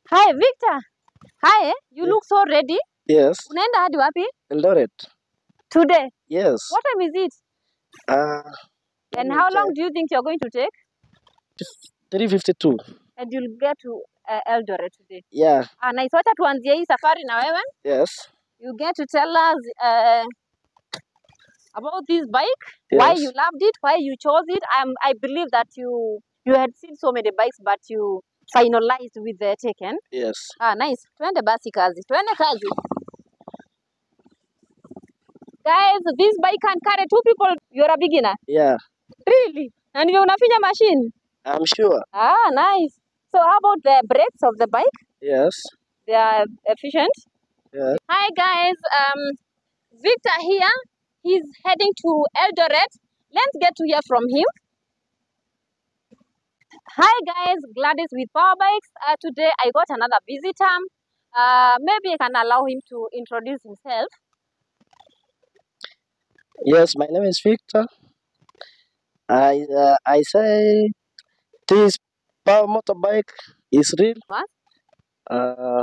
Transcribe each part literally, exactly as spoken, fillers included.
Hi, Victor. Hi, you Yeah. look so ready. Yes. Unaenda hadi wapi? Eldoret. Today. Yes. What time is it? Uh, And how long do you think you're going to take? three fifty-two. And you'll get to uh, Eldoret today. Yeah. Ah, nice. Wacha tuanzie hii safari na wewe. Yes. You get to tell us uh, about this bike, Yes. why you loved it, why you chose it. Um, I believe that you you had seen so many bikes, but you finalized with the Tekken. Yes. Ah, nice. Twende basi kazi. Twende kazi. Guys, this bike can carry two people. You're a beginner. Yeah. Really? And you unafinya machine? I'm sure. Ah, nice. So how about the brakes of the bike? Yes. They are efficient. Yes. Hi guys, um, Victor here. He's heading to Eldoret. Let's get to hear from him. Hi guys, Gladys with Power Bikes. Uh, today I got another visitor. Uh, maybe I can allow him to introduce himself. Yes. My name is Victor. I uh, I say this power motorbike is real. What? Uh,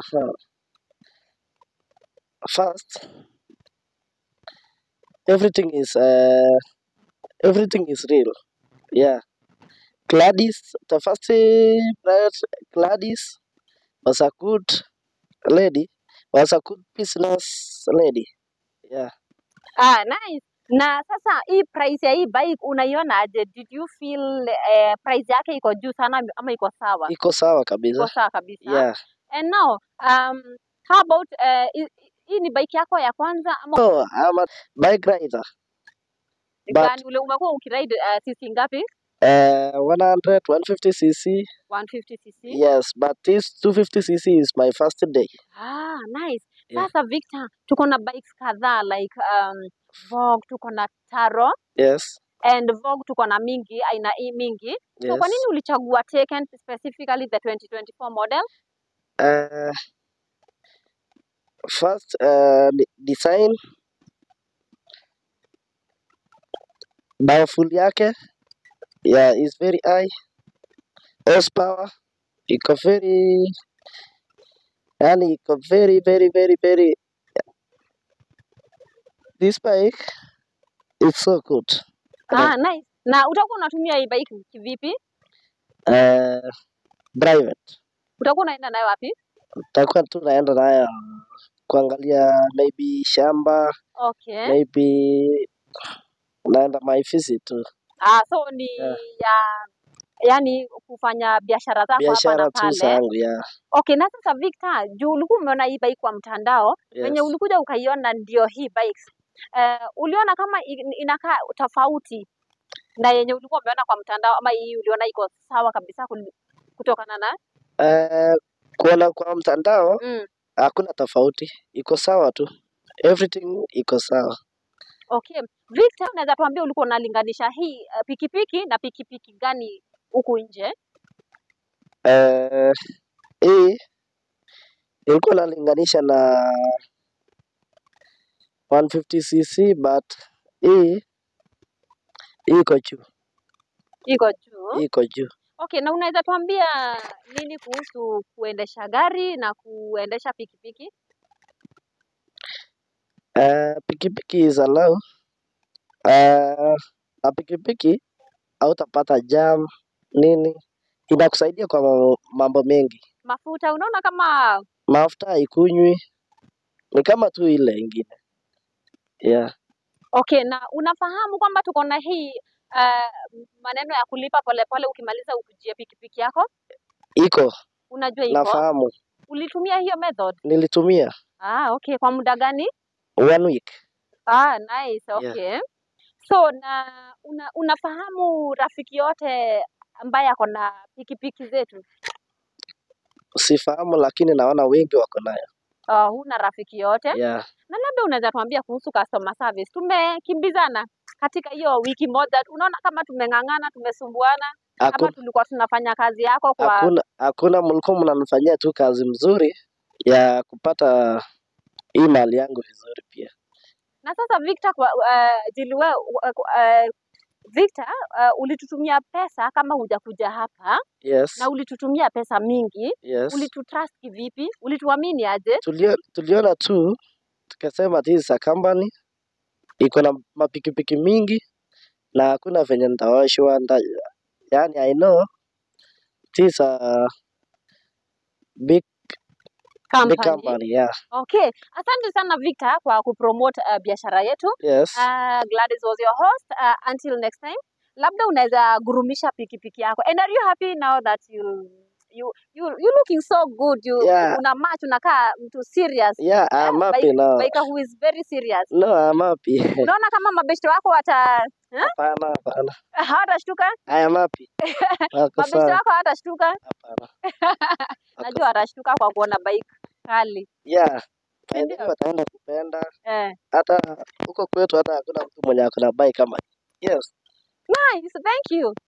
first, everything is uh, everything is real. Yeah. Gladys, the first bride, Gladys was a good lady. Was a good business lady. Yeah. Ah, nice. Na sasa hii price ya hii bike unaiona aje? Did you feel eh, price yake iko juu sana ama iko sawa? Iko sawa kabisa. Iko sawa kabisa. Yeah. And now, um, how about uh, hii ni bike yako ya kwanza ama Oh, I'm a bike rider. But gani ule umekuwa ukiride uh, cc ngapi? uh, one hundred, one fifty cc. one fifty cc. Yes, but this two fifty cc is my first day. Ah, nice. Yeah. Sasa Victor, tuko na bikes kadhaa like um, Vogue, tuko na Taro Yes. and Vogue tuko na mingi, aina hii mingi. So Yes. kwa nini ulichagua Tekken specifically the twenty twenty-four model? Uh, first uh, design, powerful yake, yeah, is very high. Horsepower, iko very, yani iko very very very very. This bike is so good. Ah, nice. Na utakuwa unatumia hii bike kivipi? Uh, private. Utakuwa unaenda nayo wapi? Takuwa tu naenda nayo kuangalia maybe shamba, Okay. maybe naenda my visit tu. Ah, so ni Yeah. ya yani kufanya biashara zako hapa Biashara na tu pale. zangu, yeah. Okay, na sasa Victor, juu ulikuwa umeona hii bike kwa mtandao, Yes. wenye ulikuja ukaiona ndio hii bikes. Uh, uliona kama i- inakaa tofauti na yenye ulikuwa umeona kwa mtandao ama hii uliona iko sawa kabisa kul- kutokana na Uh, kuona kwa mtandao mm. hakuna tofauti, iko sawa tu, everything iko sawa. Okay, Victor, unaweza tuambia ulikuwa unalinganisha hii uh, pikipiki na pikipiki gani huku nje? Uh, hii ilikuwa nalinganisha na one fifty cc but hii hii iko juu, Iko juu. iko juu. Okay, na unaweza tuambia nini kuhusu kuendesha gari na kuendesha pikipiki? Uh, pikipiki is allowed. Uh, na pikipiki hautapata jam nini, inakusaidia kwa mambo- mambo mengi. Mafuta unaona kama Mafuta haikunywi, ni kama tu ile ingine. Yeah. okay, na unafahamu kwamba tuko na hii uh, maneno ya kulipa polepole ukimaliza ukujie pikipiki yako? Iko, Unajua iko? nafahamu, Ulitumia hiyo method? nilitumia Ah, okay. Kwa muda gani? one week. Ah, nice. Yeah. Okay. So na una, unafahamu rafiki yote ambaye ako na pikipiki zetu? Sifahamu, lakini naona wengi wako nayo. Uh, huna rafiki yote? Yeah. Na labda unaweza tuambia kuhusu customer service. Tumekimbizana katika hiyo wiki moja. Unaona kama tumeng'ang'ana, tumesumbuana. Hapa Hakuna, tulikuwa tunafanya kazi yako kwa hakuna, hakuna, mlikuwa mnanifanyia tu kazi mzuri ya kupata hii mali yangu vizuri pia. na sasa Victor, kwa uh, jili we, uh, uh, Victor, uh, ulitutumia pesa kama hujakuja hapa Yes. na ulitutumia pesa mingi. Yes. Ulitutrust kivipi? Ulituamini aje? Tulio, tuliona tu tukasema this is a company iko na mapikipiki mingi na hakuna venye nitaoshwa nda, yani I know this is a big Company. big company, yeah. Okay. Asante sana Victor kwa kupromote uh, biashara yetu. Yes. Uh, Gladys was your host. Uh, until next time. Labda unaweza gurumisha pikipiki yako. And are you happy now that you you you you looking so good? You Yeah. una match, unakaa mtu serious. Yeah, I'm Eh, happy like, now. like who is very serious. No, I'm happy. Unaona kama mabeshte wako wata eh? Hapana, hapana. hawatashtuka? I am happy. Wako Mabeshte sawa. wako hawatashtuka? Hapana. Najua watashtuka kwa kuona bike kali. Yeah. I Ndio. think wataenda kupenda. Eh. Hata huko kwetu hata hakuna mtu mwenye ako na bike kama. Yes. Nice. Thank you.